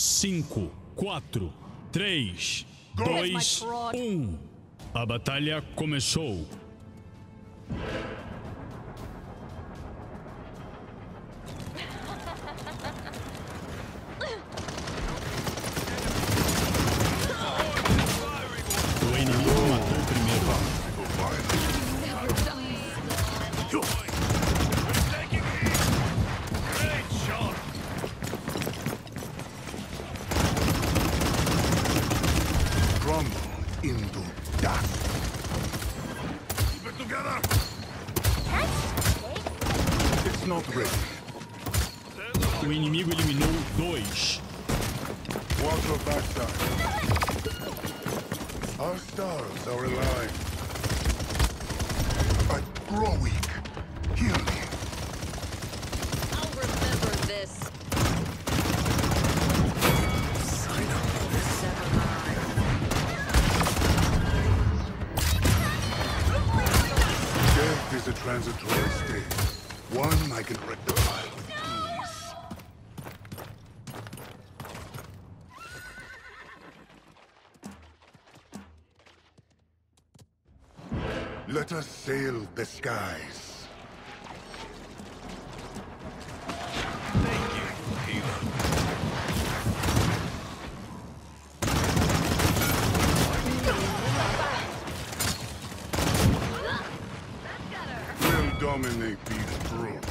5, 4, 3, 2, 1. A batalha começou. O inimigo matou o primeiro. Into dust. Keep it together. It's not ready. O inimigo eliminou 2. Watch your backside. Our stars are alive. But grow weak. Heal me. I'll remember this. Sign up for this. Death is a transitory state. One I can rectify with ease. Let us sail the skies. Thank you, healer. We'll dominate these thrones.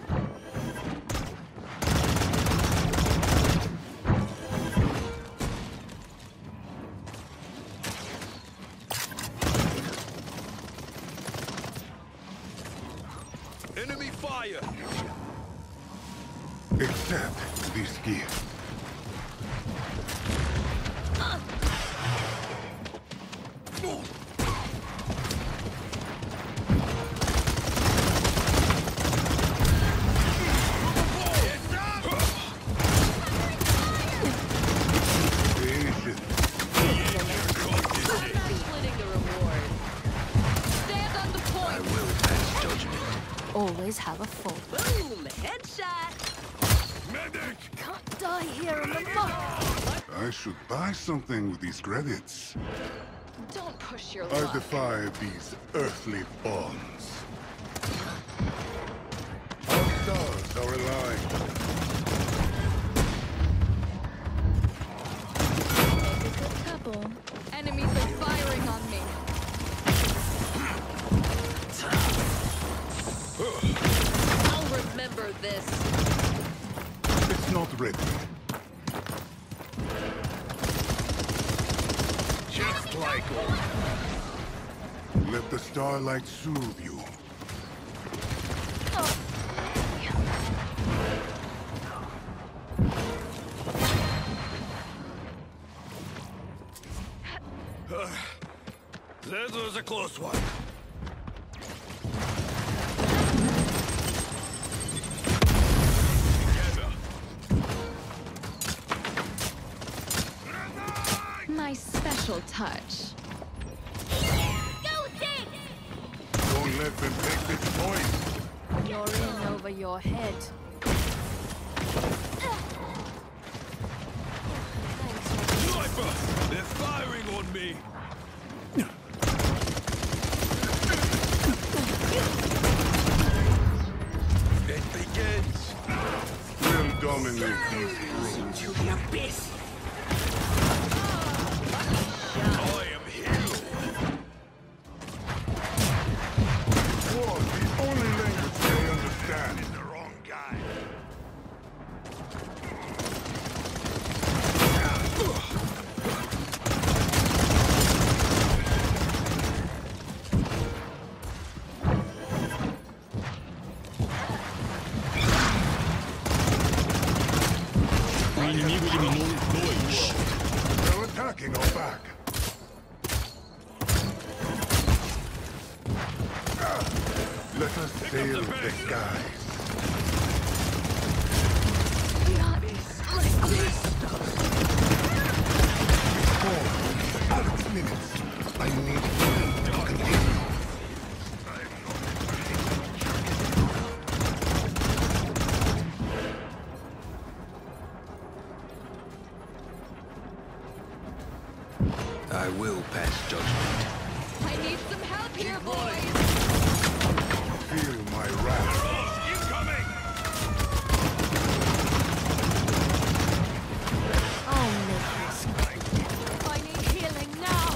Enemy fire! Accept this gift. Patient. Splitting the reward. Stand on the point. Will pass judgment. Always have a fault. Boom! Headshot. Medic! Can't die here in the mud. I should buy something with these credits. Don't push your I luck. defy these earthly bonds. Our stars are aligned. Make a good couple. Enemies are firing on me. I'll remember this. It's not ready. Just like old. Let the starlight soothe you. That was a close one. My special touch. Don't let them take this point. You're in over your head. Sniper! They're firing on me! It begins! We'll dominate these thrones. To the abyss! I am healed! War is the only language they understand. The wrong guy! O inimigo eliminou 2. They're attacking our back. Let us sail the skies. Out of minutes. I need you to continue. will pass judgment. I need some help here, boys. Feel my wrath. Incoming! I'll make this. I need healing now.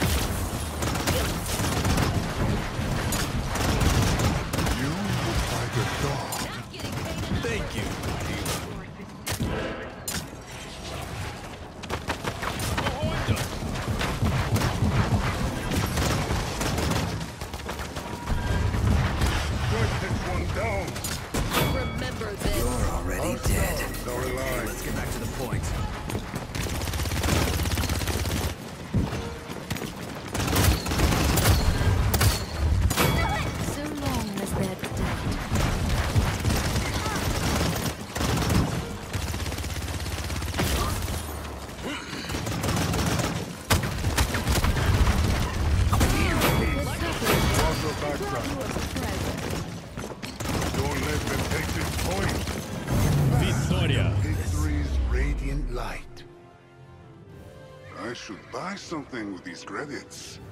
You look like a dog. Not getting paid enough. Thank you. Strike this one down. Remember this. You're already Our dead. stars are alive. Let's get back to the point. So long as they're dead. Cross your backside. You a present. Don't let them take this point. Vitória. Victory's radiant light. I should buy something with these credits.